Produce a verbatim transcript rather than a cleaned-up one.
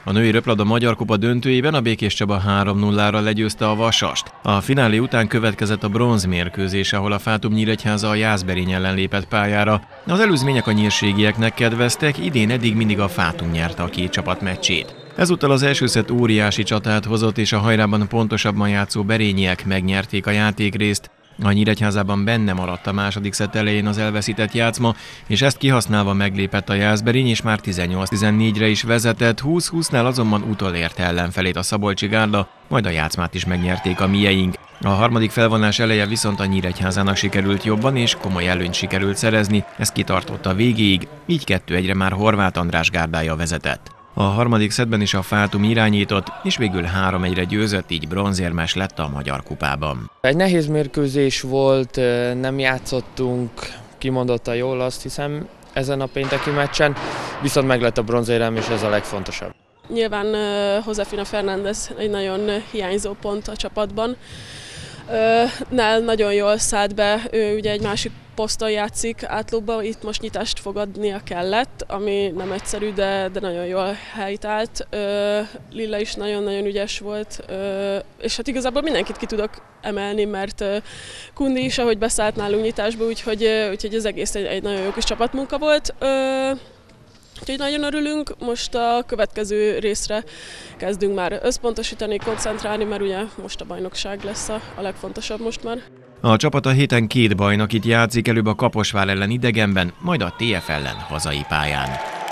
A női röplabda Magyar Kupa döntőjében a Békés Csaba három nullára legyőzte a Vasast. A finálé után következett a bronzmérkőzés, ahol a Fátum Nyíregyháza a Jászberény ellen lépett pályára. Az előzmények a nyírségieknek kedveztek, idén eddig mindig a Fátum nyerte a két csapat meccsét. Ezúttal az első szett óriási csatát hozott, és a hajrában pontosabban játszó berényiek megnyerték a játékrészt. A Nyíregyházában benne maradt a második szett elején az elveszített játszma, és ezt kihasználva meglépett a Jászberény, és már tizennyolc tizennégyre is vezetett, húsz húsznál azonban utolérte ellenfelét a Szabolcsi Gárda, majd a játszmát is megnyerték a mieink. A harmadik felvonás eleje viszont a Nyíregyházának sikerült jobban, és komoly előnyt sikerült szerezni, ez kitartott a végéig, így kettő egyre már Horváth András gárdája vezetett. A harmadik szettben is a Fátum irányított, és végül három egyre győzött, így bronzérmes lett a Magyar Kupában. Egy nehéz mérkőzés volt, nem játszottunk kimondottan jól, azt hiszem, ezen a pénteki meccsen, viszont meg lett a bronzérem, és ez a legfontosabb. Nyilván uh, Josefina Fernández egy nagyon hiányzó pont a csapatban. Uh, Nál nagyon jól szállt be, ő ugye egy másik poszton játszik átlóban, itt most nyitást fogadnia kellett, ami nem egyszerű, de, de nagyon jól helytált. Uh, Lilla is nagyon-nagyon ügyes volt, uh, és hát igazából mindenkit ki tudok emelni, mert uh, Kundi is, ahogy beszállt nálunk nyitásba, úgyhogy, uh, úgyhogy az egész egy, egy nagyon jó kis csapatmunka volt. Uh, Úgyhogy nagyon örülünk, most a következő részre kezdünk már összpontosítani, koncentrálni, mert ugye most a bajnokság lesz a, a legfontosabb most már. A csapat a héten két bajnokit játszik, előbb a Kaposvár ellen idegenben, majd a té ef ellen hazai pályán.